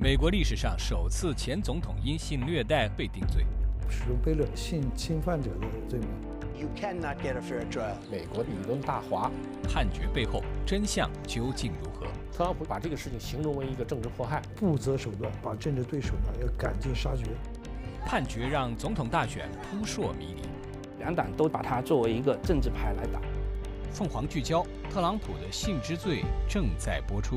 美国历史上首次前总统因性虐待被定罪， 使用背了性侵犯者的罪名。 You cannot get a fair trial。 美国理论大滑， 判决背后真相究竟如何？ 特朗普把这个事情形容为一个政治迫害， 不择手段把政治对手呢要赶尽杀绝。 判决让总统大选扑朔迷离， 两党都把它作为一个政治牌来打。 凤凰聚焦，特朗普的性之罪正在播出。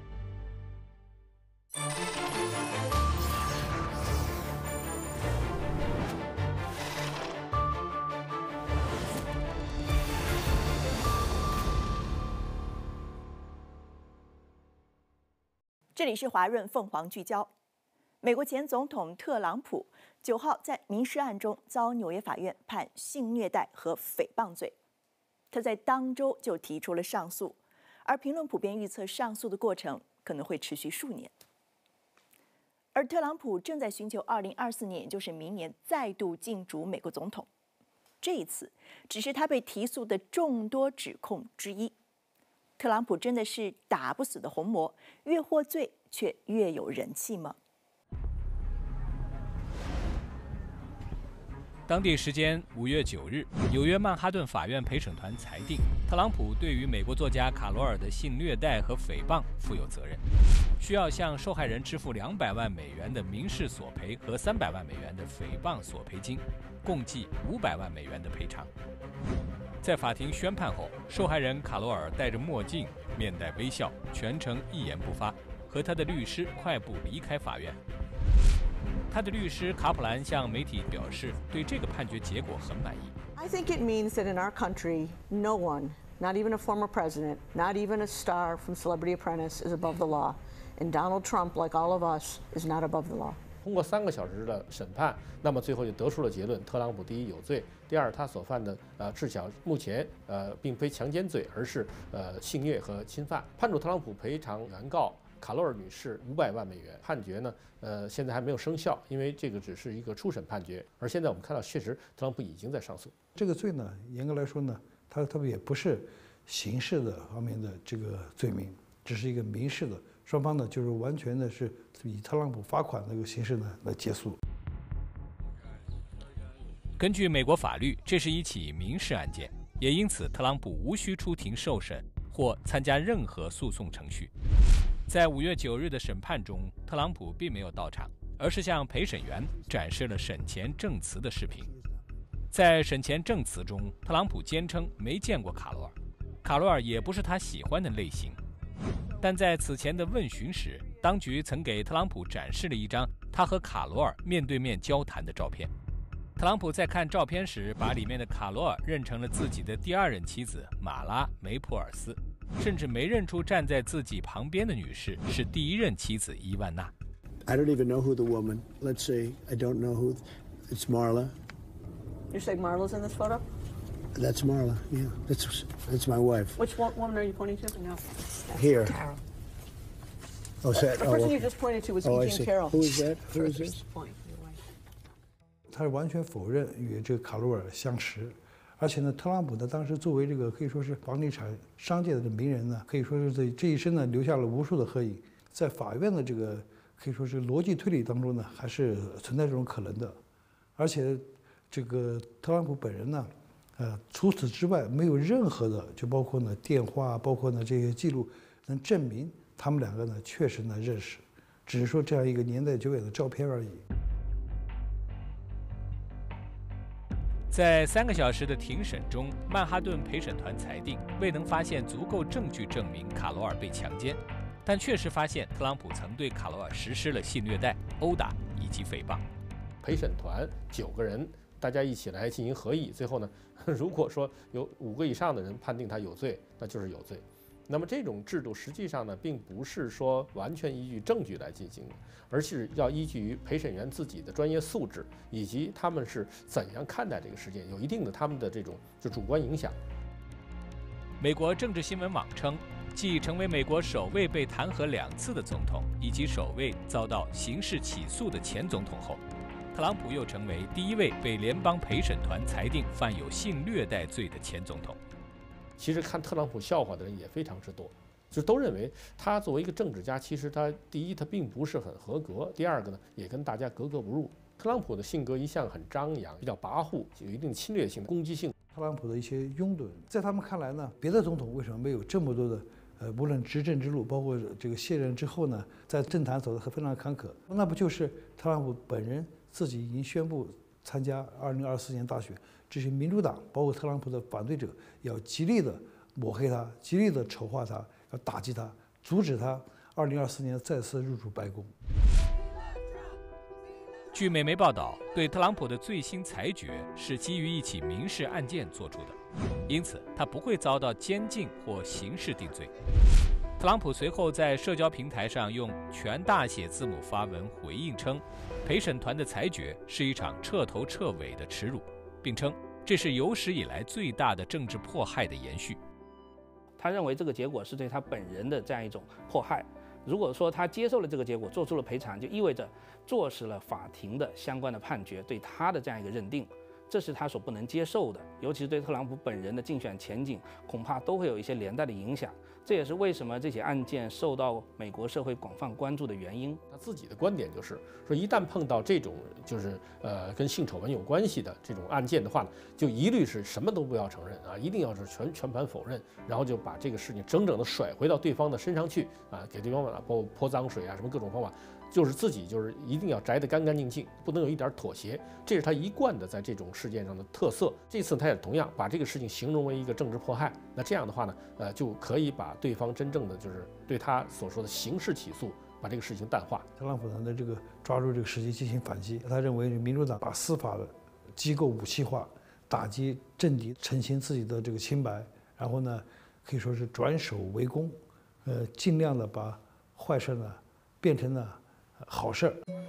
这里是华润凤凰聚焦。美国前总统特朗普9号在民事案中遭纽约法院判性虐待和诽谤罪，他在当周就提出了上诉，而评论普遍预测上诉的过程可能会持续数年。而特朗普正在寻求2024年，也就是明年再度竞逐美国总统。这一次只是他被提诉的众多指控之一。特朗普真的是打不死的红魔，越获罪却越有人气吗？ 当地时间5月9日，纽约曼哈顿法院陪审团裁定，特朗普对于美国作家卡罗尔的性虐待和诽谤负有责任，需要向受害人支付200万美元的民事索赔和300万美元的诽谤索赔金，共计500万美元的赔偿。在法庭宣判后，受害人卡罗尔戴着墨镜，面带微笑，全程一言不发，和他的律师快步离开法院。他的律师卡普兰向媒体表示，对这个判决结果很满意。 I think it means that in our country, no one, not even a former president, not even a star from Celebrity Apprentice, is above the law. And Donald Trump, like all of us, is not above the law. 通过3个小时的审判，那么最后就得出了结论：特朗普第一有罪，第二他所犯的至少目前并非强奸罪，而是性虐和侵犯。判处特朗普赔偿原告卡罗尔女士500万美元。判决呢，现在还没有生效，因为这个只是一个初审判决。而现在我们看到，确实特朗普已经在上诉。 这个罪呢，严格来说呢，它也不是刑事的方面的这个罪名，只是一个民事的。双方呢，就是完全的是以特朗普罚款的这个形式呢来结束。 根据美国法律，这是一起民事案件，也因此特朗普无需出庭受审或参加任何诉讼程序。在5月9日的审判中，特朗普并没有到场，而是向陪审员展示了审前证词的视频。在审前证词中，特朗普坚称没见过卡罗尔，卡罗尔也不是他喜欢的类型。但在此前的问询时，当局曾给特朗普展示了一张他和卡罗尔面对面交谈的照片。特朗普在看照片时，把里面的卡罗尔认成了自己的第2任妻子马拉·梅普尔斯，甚至没认出站在自己旁边的女士是第1任妻子伊万娜。 I don't even know who the woman. Let's say I don't know who. It's Marla. You say Marla's in this photo? That's Marla. Yeah, that's my wife. Which woman are you pointing to? No. Here. Carol. Oh, is that? The person you just pointed to was I Jean see. Carroll. Who is that? Who is this? Point, your wife. 他是完全否认与这个卡罗尔相识，而且呢，特朗普呢当时作为这个可以说是房地产商界的名人呢，可以说是这一生呢留下了无数的合影，在法院的这个可以说是逻辑推理当中呢，还是存在这种可能的，而且这个特朗普本人呢，除此之外没有任何的，就包括呢电话，包括呢这些记录，能证明他们2个呢确实呢认识，只是说这样一个年代久远的照片而已。 在3个小时的庭审中，曼哈顿陪审团裁定未能发现足够证据证明卡罗尔被强奸，但确实发现特朗普曾对卡罗尔实施了性虐待、殴打以及诽谤。 陪审团9个人，大家一起来进行合议，最后呢，如果说有5个以上的人判定他有罪，那就是有罪。那么这种制度实际上呢，并不是说完全依据证据来进行的，而是要依据于陪审员自己的专业素质，以及他们是怎样看待这个事件，有一定的他们的这种就主观影响。 美国政治新闻网称，继成为美国首位被弹劾2次的总统，以及首位遭到刑事起诉的前总统后，特朗普又成为第1位被联邦陪审团裁定犯有性虐待罪的前总统。 其实看特朗普笑话的人也非常之多， 就都认为他作为一个政治家，其实他第一他并不是很合格，第二个呢也跟大家格格不入。特朗普的性格一向很张扬，比较跋扈，有一定侵略性、攻击性。 特朗普的一些拥趸，在他们看来呢，别的总统为什么没有这么多的无论执政之路，包括这个卸任之后呢，在政坛走得非常坎坷？那不就是特朗普本人自己已经宣布参加2024年大选，这些民主党包括特朗普的反对者要极力的抹黑他，极力的丑化他，要打击他，阻止他2024年再次入主白宫。 据美媒报道，对特朗普的最新裁决是基于一起民事案件做出的，因此他不会遭到监禁或刑事定罪。特朗普随后在社交平台上用全大写字母发文回应称，陪审团的裁决是一场彻头彻尾的耻辱，并称这是有史以来最大的政治迫害的延续。 他认为这个结果是对他本人的这样一种迫害。如果说他接受了这个结果，做出了赔偿，就意味着坐实了法庭的相关的判决对他的这样一个认定，这是他所不能接受的。尤其是对特朗普本人的竞选前景，恐怕都会有一些连带的影响。这也是为什么这起案件受到美国社会广泛关注的原因。 他自己的观点就是说，一旦碰到这种就是跟性丑闻有关系的这种案件的话呢，就一律是什么都不要承认啊，一定要是全盘否认，然后就把这个事情整整的甩回到对方的身上去啊，给对方包括泼脏水啊，什么各种方法。就是自己就是一定要摘得干干净净，不能有一点妥协，这是他一贯的在这种事件上的特色。这次他也同样把这个事情形容为一个政治迫害，那这样的话呢，就可以把对方真正的就是对他所说的刑事起诉，把这个事情淡化。 特朗普呢，这个抓住这个时机进行反击，他认为民主党把司法的机构武器化，打击政敌，澄清自己的这个清白，然后呢，可以说是转守为攻，尽量的把坏事呢变成了好事。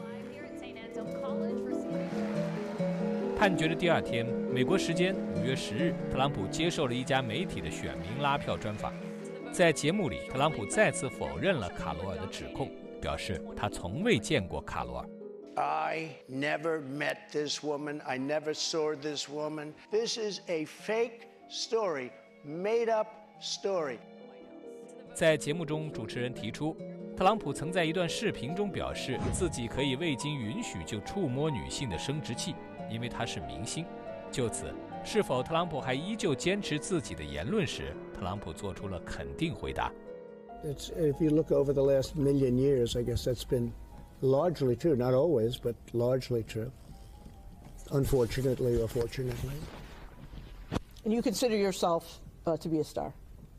判决的第二天，美国时间5月10日，特朗普接受了一家媒体的选民拉票专访。在节目里，特朗普再次否认了卡罗尔的指控，表示他从未见过卡罗尔。 I never met this woman. I never saw this woman. This is a fake story, made up story. 在节目中，主持人提出，特朗普曾在一段视频中表示自己可以未经允许就触摸女性的生殖器，因为他是明星。就此，是否特朗普还依旧坚持自己的言论时，特朗普做出了肯定回答。 If you look over the last million years, I guess that's been largely true. Not always, but largely true. Unfortunately or fortunately. And you consider yourself to be a star?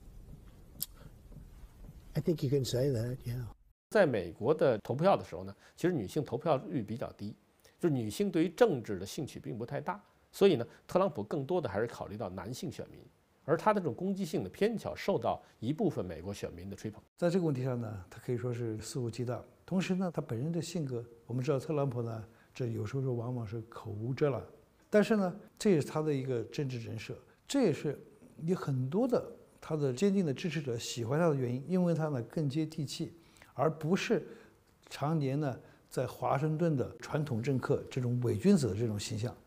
I think you can say that, yeah. 在美国的投票的时候呢，其实女性投票率比较低，就是女性对于政治的兴趣并不太大，所以呢，特朗普更多的还是考虑到男性选民，而他的这种攻击性的偏巧受到一部分美国选民的吹捧。 在这个问题上呢，他可以说是肆无忌惮。同时呢，他本人的性格，我们知道特朗普呢，这有时候往往是口无遮拦，但是呢，这也是他的一个政治人设，这也是有很多的他的坚定的支持者喜欢他的原因，因为他呢更接地气，而不是常年呢在华盛顿的传统政客这种伪君子的这种形象。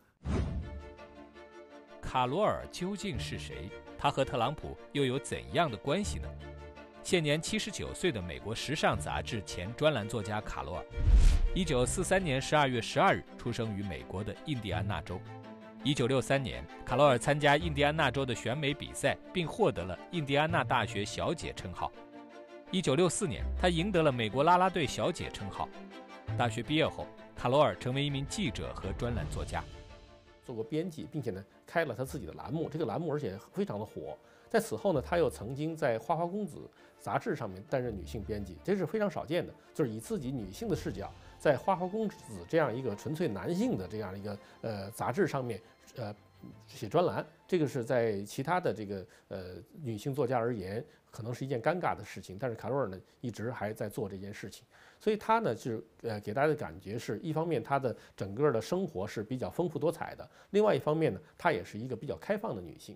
卡罗尔究竟是谁？他和特朗普又有怎样的关系呢？现年79岁的美国时尚杂志前专栏作家卡罗尔，1943年12月12日出生于美国的印第安纳州。1963年，卡罗尔参加印第安纳州的选美比赛，并获得了印第安纳大学小姐称号。1964年，她赢得了美国啦啦队小姐称号。大学毕业后，卡罗尔成为一名记者和专栏作家， 做过编辑，并且呢开了他自己的栏目，这个栏目而且非常的火。在此后呢，他又曾经在《花花公子》杂志上面担任女性编辑，这是非常少见的，就是以自己女性的视角，在《花花公子》这样一个纯粹男性的这样一个杂志上面写专栏，这个是在其他的这个女性作家而言，可能是一件尴尬的事情。但是卡罗尔呢，一直还在做这件事情，所以他呢就是给大家的感觉是，一方面他的整个的生活是比较丰富多彩的，另外一方面呢，她也是一个比较开放的女性。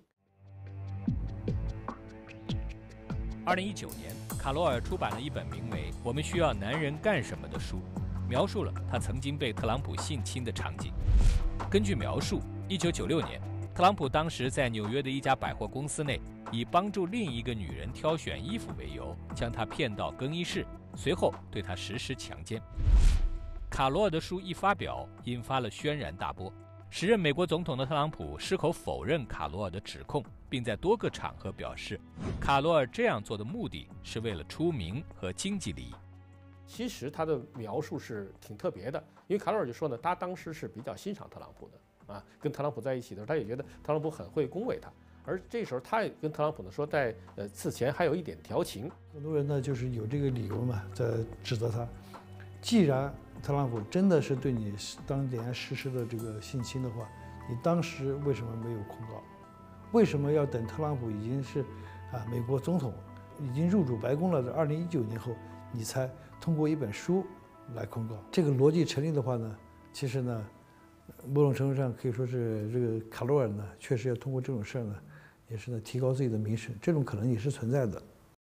2019年，卡罗尔出版了一本名为《我们需要男人干什么》的书，描述了他曾经被特朗普性侵的场景。根据描述，1996年，特朗普当时在纽约的一家百货公司内以帮助另一个女人挑选衣服为由，将她骗到更衣室，随后对她实施强奸。卡罗尔的书一发表，引发了轩然大波。时任美国总统的特朗普矢口否认卡罗尔的指控，并在多个场合表示，卡罗尔这样做的目的是为了出名和经济利益。 其实他的描述是挺特别的，因为卡罗尔就说呢，他当时是比较欣赏特朗普的啊，跟特朗普在一起的时候，他也觉得特朗普很会恭维他，而这时候他也跟特朗普呢说，在此前还有一点调情。 很多人呢就是有这个理由嘛，在指责他，既然特朗普真的是对你当年实施的这个性侵的话，你当时为什么没有控告？为什么要等特朗普已经是美国总统，已经入主白宫了的2019年后，你才通过一本书来控告？这个逻辑成立的话呢，其实呢，某种程度上可以说是这个卡罗尔呢，确实要通过这种事儿呢，也是呢提高自己的名声，这种可能也是存在的。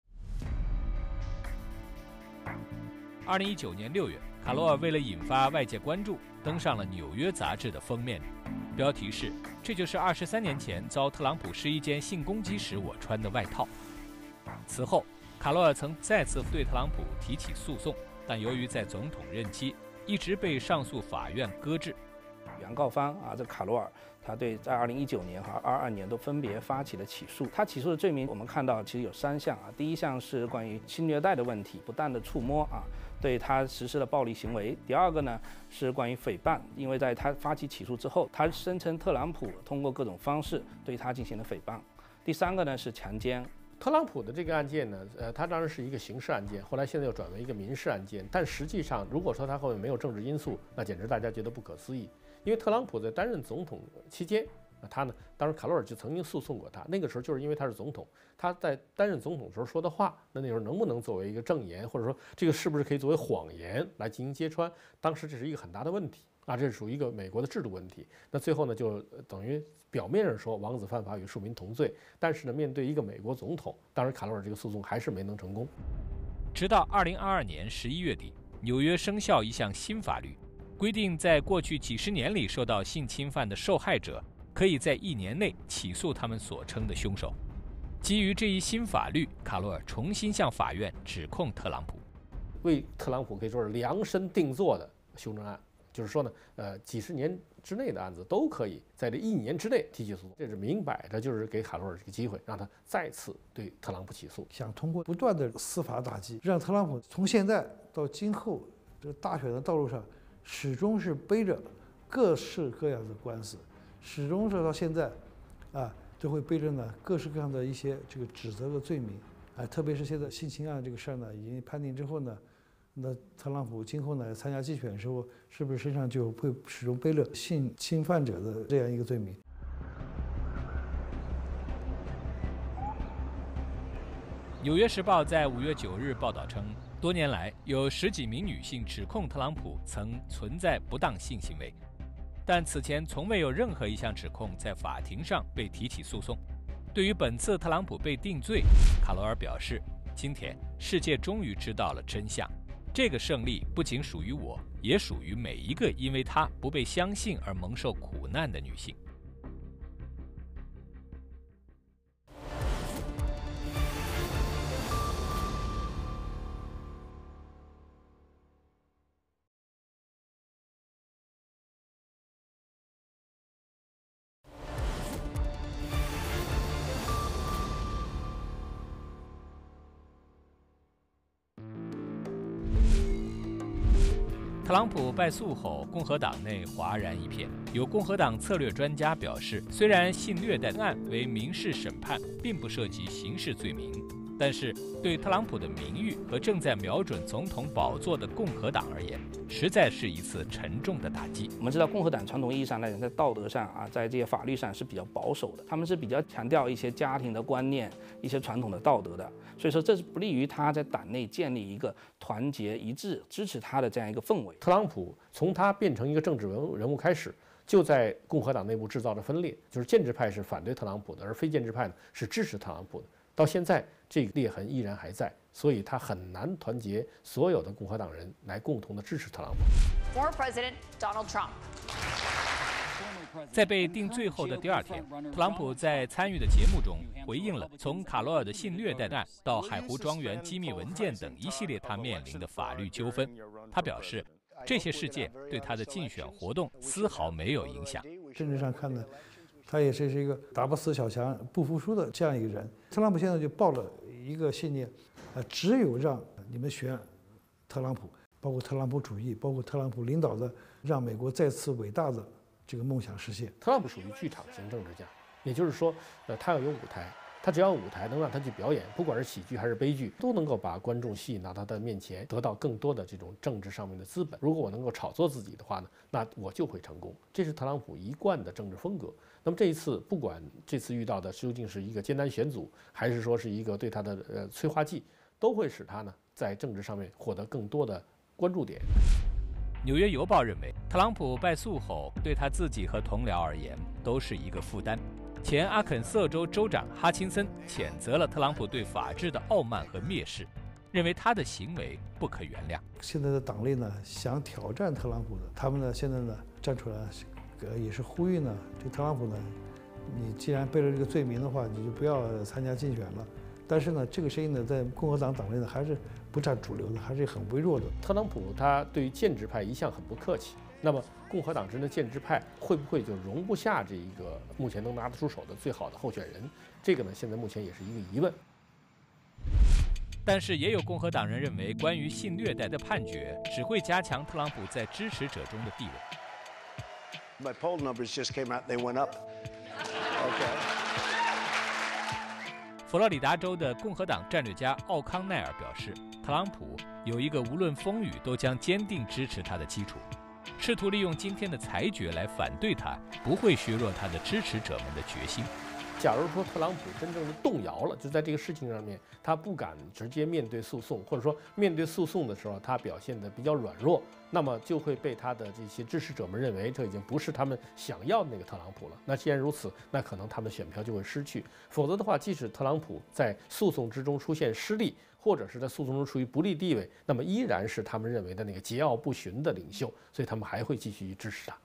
2019年6月，卡罗尔为了引发外界关注，登上了《纽约》杂志的封面，标题是“这就是23年前遭特朗普施一件性攻击时我穿的外套”。此后，卡罗尔曾再次对特朗普提起诉讼，但由于在总统任期，一直被上诉法院搁置。 原告方这卡罗尔，他对在2019年和22年都分别发起了起诉。他起诉的罪名我们看到其实有3项第一项是关于性虐待的问题，不当的触摸对他实施了暴力行为。第二个呢是关于诽谤，因为在他发起起诉之后，他声称特朗普通过各种方式对他进行了诽谤。第3个呢是强奸。 特朗普的这个案件呢，他当然是一个刑事案件，后来现在又转为一个民事案件。但实际上，如果说他后面没有政治因素，那简直大家觉得不可思议。因为特朗普在担任总统期间，他呢，当时卡罗尔就曾经诉讼过他。那个时候就是因为他是总统，他在担任总统时候说的话，那时候能不能作为一个证言，或者说这个是不是可以作为谎言来进行揭穿？当时这是一个很大的问题这是属于一个美国的制度问题。那最后呢，就等于表面上说王子犯法与庶民同罪，但是呢，面对一个美国总统，当然卡罗尔这个诉讼还是没能成功。 直到2022年11月底，纽约生效一项新法律，规定在过去几十年里受到性侵犯的受害者，可以在1年内起诉他们所称的凶手。基于这一新法律，卡罗尔重新向法院指控特朗普， 为特朗普可以说是量身定做的修正案。就是说呢，几十年之内的案子都可以在这1年之内提起诉讼，这是明摆着就是给卡罗尔这个机会，让他再次对特朗普起诉， 想通过不断的司法打击，让特朗普从现在到今后这个大选的道路上，始终是背着各式各样的官司，始终是到现在，都会背着呢各式各样的一些这个指责的罪名，特别是现在性侵案这个事儿呢已经判定之后呢。那特朗普今后呢参加竞选的时候，是不是身上就会始终背着性侵犯者的这样一个罪名？ 《纽约时报》在5月9日报道称，多年来有10几名女性指控特朗普曾存在不当性行为，但此前从未有任何一项指控在法庭上被提起诉讼。对于本次特朗普被定罪，卡罗尔表示，今天世界终于知道了真相。这个胜利不仅属于我，也属于每一个因为她不被相信而蒙受苦难的女性。特朗普败诉后，共和党内哗然一片。有共和党策略专家表示，虽然性虐待案为民事审判，并不涉及刑事罪名，但是对特朗普的名誉和正在瞄准总统宝座的共和党而言，实在是一次沉重的打击。 我们知道，共和党传统意义上来讲，在道德上在这些法律上是比较保守的，他们是比较强调一些家庭的观念、一些传统的道德的。所以说，这是不利于他在党内建立一个团结一致、支持他的这样一个氛围。 特朗普从他变成一个政治人物开始，就在共和党内部制造着分裂，就是建制派是反对特朗普的，而非建制派呢是支持特朗普的。到现在，这个裂痕依然还在，所以他很难团结所有的共和党人来共同的支持特朗普。 Former President Donald Trump. 在被定罪后的第2天，特朗普在参与的节目中回应了从卡罗尔的性虐待案到海湖庄园机密文件等一系列他面临的法律纠纷。他表示，这些事件对他的竞选活动丝毫没有影响。 政治上看呢，他也是一个打不死小强不服输的这样一个人。特朗普现在就抱了一个信念，只有让你们选特朗普，包括特朗普主义，包括特朗普领导的让美国再次伟大的这个梦想实现。 特朗普属于剧场型政治家，也就是说，他要有舞台，他只要舞台能让他去表演，不管是喜剧还是悲剧，都能够把观众吸引到他的面前，得到更多的这种政治上面的资本。如果我能够炒作自己的话呢，那我就会成功。这是特朗普一贯的政治风格。那么这一次，不管这次遇到的究竟是一个艰难选组，还是说是一个对他的催化剂，都会使他呢在政治上面获得更多的关注点。 纽约邮报认为，特朗普败诉后，对他自己和同僚而言都是一个负担。前阿肯色州州长哈钦森谴责了特朗普对法治的傲慢和蔑视，认为他的行为不可原谅。 现在的党内呢，想挑战特朗普的，他们呢现在呢站出来，也是呼吁呢，这特朗普呢，你既然背了这个罪名的话，你就不要参加竞选了。但是呢，这个声音呢，在共和党党内呢还是不占主流的，还是很微弱的。 特朗普他对于建制派一向很不客气，那么共和党之间的建制派会不会就容不下这一个目前能拿得出手的最好的候选人？这个呢，现在目前也是一个疑问。 但是也有共和党人认为，关于性虐待的判决只会加强特朗普在支持者中的地位。 My poll numbers just came out, they went up. Okay. 佛罗里达州的共和党战略家奥康奈尔表示，特朗普有一个无论风雨都将坚定支持他的基础，试图利用今天的裁决来反对他，不会削弱他的支持者们的决心。 假如说特朗普真正的动摇了，就在这个事情上面，他不敢直接面对诉讼，或者说面对诉讼的时候，他表现得比较软弱，那么就会被他的这些支持者们认为这已经不是他们想要的那个特朗普了。那既然如此，那可能他们的选票就会失去。否则的话，即使特朗普在诉讼之中出现失利，或者是在诉讼中处于不利地位，那么依然是他们认为的那个桀骜不驯的领袖，所以他们还会继续支持他。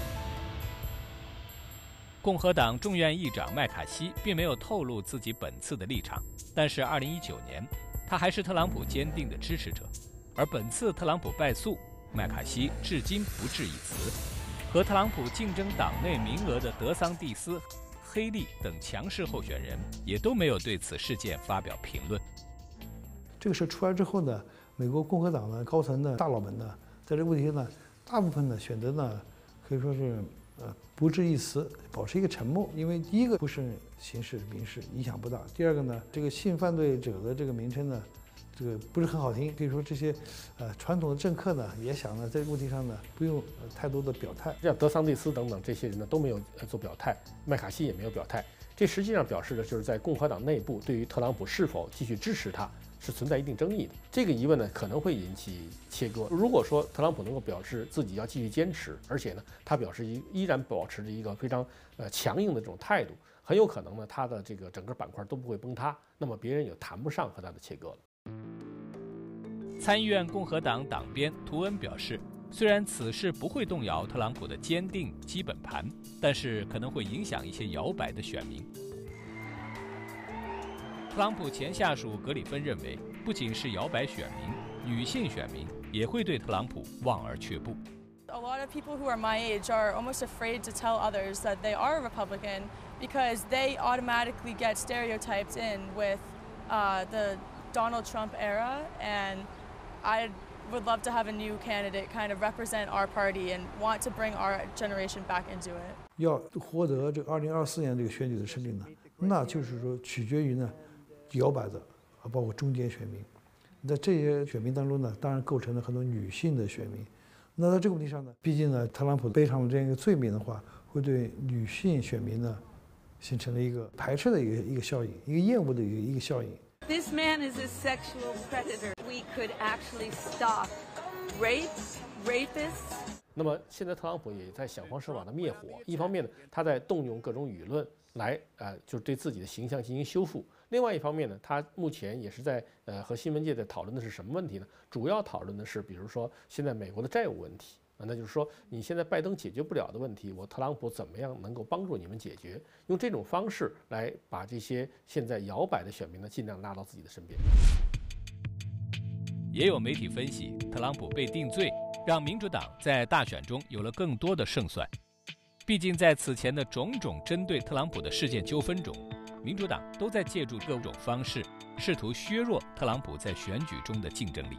共和党众院议长麦卡锡并没有透露自己本次的立场，但是2019年，他还是特朗普坚定的支持者。而本次特朗普败诉，麦卡锡至今不置一词。和特朗普竞争党内名额的德桑蒂斯、黑利等强势候选人也都没有对此事件发表评论。 这个事出来之后呢，美国共和党的高层的大佬们呢，在这个问题上呢，大部分呢选择呢，可以说是不置一词，保持一个沉默。因为第一个不是刑事民事影响不大，第二个呢，这个性犯罪者的这个名称呢，这个不是很好听。可以说这些传统的政客呢，也想呢在这个问题上呢不用太多的表态。 像德桑蒂斯等等这些人呢都没有做表态，麦卡锡也没有表态。这实际上表示的就是在共和党内部对于特朗普是否继续支持他是存在一定争议的。这个疑问呢可能会引起切割。如果说特朗普能够表示自己要继续坚持，而且呢他表示依然保持着一个非常强硬的这种态度，很有可能呢他的这个整个板块都不会崩塌，那么别人也谈不上和他的切割了。 参议院共和党党鞭图恩表示，虽然此事不会动摇特朗普的坚定基本盘，但是可能会影响一些摇摆的选民。特朗普前下属格里芬认为，不仅是摇摆选民，女性选民也会对特朗普望而却步。 A lot of people who are my age are almost afraid to tell others that they are a Republican because they automatically get stereotyped in with the Donald Trump era, and I would love to have a new candidate kind of represent our party and want to bring our generation back into it. 要获得这个2024年这个选举的胜利呢，那就是说取决于呢摇摆的包括中间选民。在这些选民当中呢，当然构成了很多女性的选民。那在这个问题上呢，毕竟呢，特朗普背上了这样一个罪名的话，会对女性选民呢形成了一个排斥的一个效应，一个厌恶的一个效应。 This man is a sexual predator. We could actually stop rape, rapists. 那么现在特朗普也在想方设法的灭火，一方面呢，他在动用各种舆论来就是对自己的形象进行修复；另外一方面呢，他目前也是在和新闻界在讨论的是什么问题呢？主要讨论的是，比如说现在美国的债务问题， 那就是说，你现在拜登解决不了的问题，我特朗普怎么样能够帮助你们解决？用这种方式来把这些现在摇摆的选民呢，尽量拉到自己的身边。 也有媒体分析，特朗普被定罪，让民主党在大选中有了更多的胜算。毕竟在此前的种种针对特朗普的事件纠纷中，民主党都在借助各种方式，试图削弱特朗普在选举中的竞争力。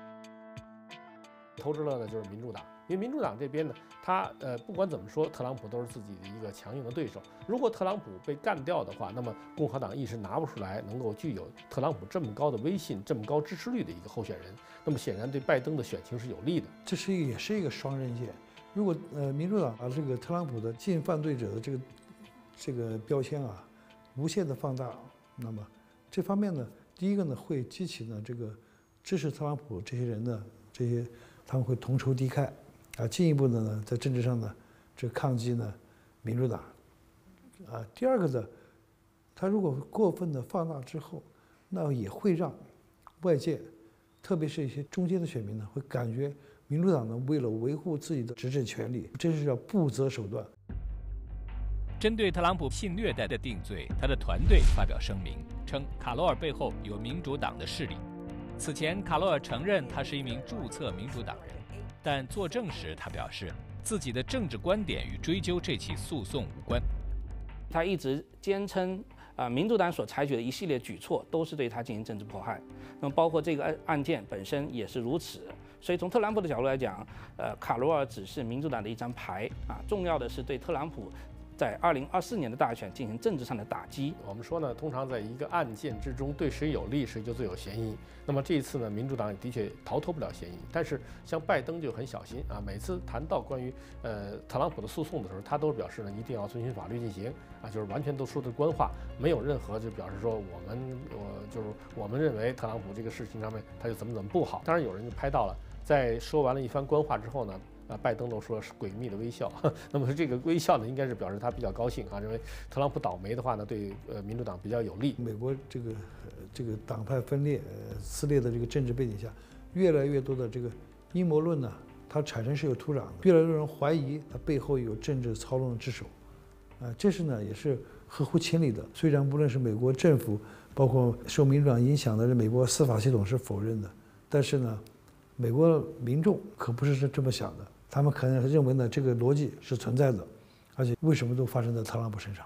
偷之乐呢就是民主党，因为民主党这边呢，他不管怎么说，特朗普都是自己的一个强硬的对手。如果特朗普被干掉的话，那么共和党一时拿不出来能够具有特朗普这么高的威信、这么高支持率的一个候选人，那么显然对拜登的选情是有利的。 这也是一个双刃剑。如果民主党把这个特朗普的近犯罪者的这个标签啊无限的放大，那么这方面呢，第一个呢会激起呢这个支持特朗普这些人的他们会同仇敌忾啊，进一步的呢在政治上呢这抗击呢民主党啊。第二个呢，他如果过分的放大之后，那也会让外界，特别是一些中间的选民呢，会感觉民主党呢为了维护自己的执政权利，这是叫不择手段。 针对特朗普性虐待的定罪，他的团队发表声明称，卡罗尔背后有民主党的势力。此前，卡罗尔承认他是一名注册民主党人，但作证时他表示自己的政治观点与追究这起诉讼无关。 他一直坚称，民主党所采取的一系列举措都是对他进行政治迫害。那么，包括这个案件本身也是如此。所以，从特朗普的角度来讲，卡罗尔只是民主党的一张牌啊，重要的是对特朗普在2024年的大选进行政治上的打击。 我们说呢，通常在一个案件之中，对谁有利，谁就最有嫌疑。那么这一次呢，民主党也的确逃脱不了嫌疑。但是像拜登就很小心啊，每次谈到关于特朗普的诉讼的时候，他都表示呢，一定要遵循法律进行啊，就是完全都说的官话，没有任何就表示说我们认为特朗普这个事情上面他就怎么不好。当然有人就拍到了，在说完了一番官话之后呢，拜登都说是诡秘的微笑。那么这个微笑呢，应该是表示他比较高兴啊，认为特朗普倒霉的话呢，对民主党比较有利。 美国这个党派分裂、撕裂的这个政治背景下，越来越多的这个阴谋论呢，它产生是有土壤的，越来越多人怀疑它背后有政治操纵之手，这是呢也是合乎情理的。虽然无论是美国政府，包括受民主党影响的美国司法系统是否认的，但是呢，美国民众可不是这么想的。他们可能认为呢，这个逻辑是存在的，而且为什么都发生在特朗普身上？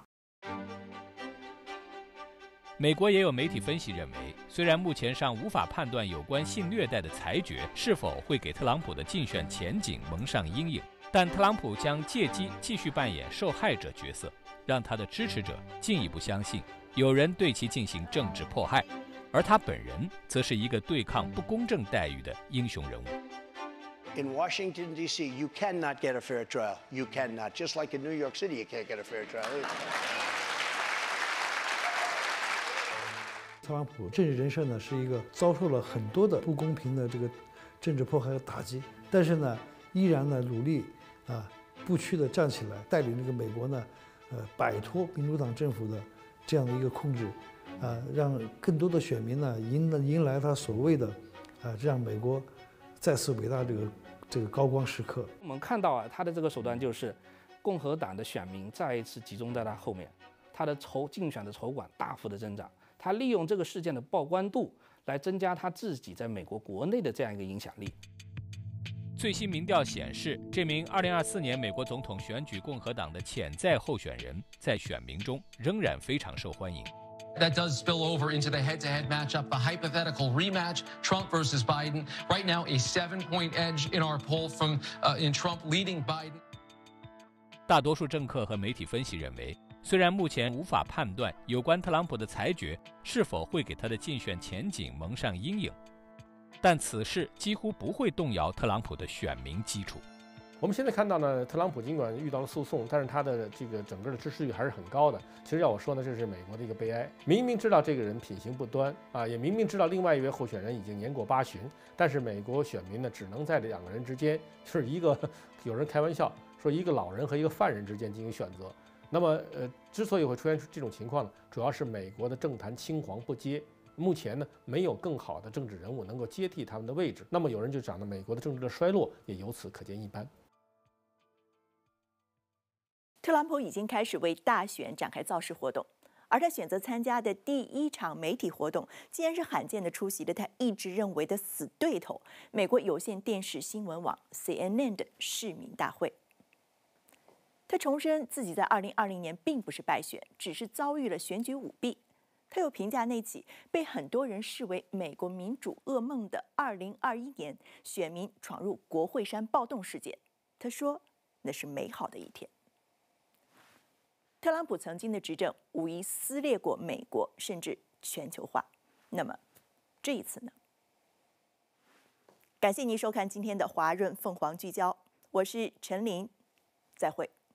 美国也有媒体分析认为，虽然目前尚无法判断有关性虐待的裁决是否会给特朗普的竞选前景蒙上阴影，但特朗普将借机继续扮演受害者角色，让他的支持者进一步相信有人对其进行政治迫害，而他本人则是一个对抗不公正待遇的英雄人物。 In Washington, D.C., you cannot get a fair trial. You cannot. Just like in New York City, you can't get a fair trial either. 特朗普政治人设呢是一个遭受了很多的不公平的这个政治迫害和打击，但是呢依然呢努力不屈地站起来，带领这个美国呢摆脱民主党政府的这样的一个控制，让更多的选民呢迎来他所谓的让美国再次伟大这个高光时刻。 我们看到他的这个手段就是共和党的选民再一次集中在他后面，他的竞选的筹款大幅的增长。他利用这个事件的曝光度来增加他自己在美国国内的这样一个影响力。 最新民调显示，这名2024年美国总统选举共和党的潜在候选人在选民中仍然非常受欢迎。 That does spill over into the head-to-head matchup, the hypothetical rematch, Trump versus Biden. Right now, a 7-point edge in our poll from in Trump leading Biden. 大多数政客和媒体分析认为，虽然目前无法判断有关特朗普的裁决是否会给他的竞选前景蒙上阴影，但此事几乎不会动摇特朗普的选民基础。 我们现在看到呢，特朗普尽管遇到了诉讼，但是他的这个整个的支持率还是很高的。其实要我说呢，这是美国的一个悲哀。明明知道这个人品行不端也明明知道另外一位候选人已经年过80，但是美国选民呢，只能在两个人之间，就是一个有人开玩笑说一个老人和一个犯人之间进行选择。那么之所以会出现这种情况呢，主要是美国的政坛青黄不接目前呢，没有更好的政治人物能够接替他们的位置，那么有人就讲呢，美国的政治的衰落也由此可见一斑。 特朗普已经开始为大选展开造势活动，而他选择参加的第一场媒体活动，竟然是罕见的出席了他一直认为的死对头——美国有线电视新闻网 CNN 的市民大会。他重申自己在2020年并不是败选，只是遭遇了选举舞弊。他又评价那起被很多人视为美国民主噩梦的2021年选民闯入国会山暴动事件。他说那是美好的一天。特朗普曾经的执政无疑撕裂过美国，甚至全球化。那么这一次呢？感谢您收看今天的华润凤凰聚焦，我是陈琳，再会。